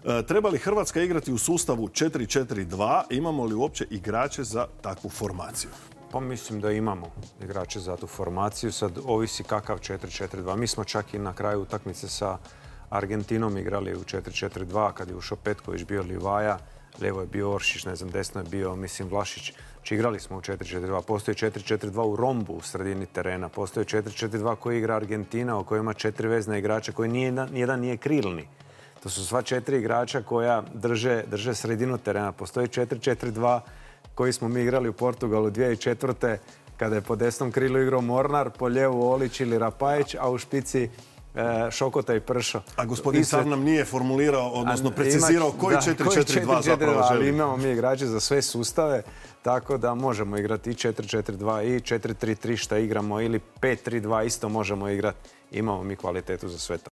Treba li Hrvatska igrati u sustavu 4-4-2? Imamo li uopće igrače za takvu formaciju? Pa mislim da imamo igrače za tu formaciju. Sad ovisi kakav 4-4-2. Mi smo čak i na kraju utakmice sa Argentinom igrali u 4-4-2 kad je ušao Petković, bio Livaja, lijevo je bio Oršić, ne znam, desno je bio, mislim, Vlašić. Znači igrali smo u 4-4-2. Postoji 4-4-2 u rombu u sredini terena. Postoji 4-4-2 koji igra Argentina, u kojoj ima 4 vezna igrača koji nijedan nije krilni. To su sva 4 igrača koja drže sredinu terena. Postoji 4-4-2 koji smo mi igrali u Portugalu 2004. kada je po desnom krilu igrao Mornar, po lijevu Olić ili Rapajić, a u špici Šokota i Pršo. A gospodin Sav nam nije formulirao, odnosno precizirao koji 4-4-2 zapravo želi. Ali imamo mi igrače za sve sustave, tako da možemo igrati i 4-4-2 i 4-3-3 što igramo ili 5-3-2 isto možemo igrati. Imamo mi kvalitetu za sve to.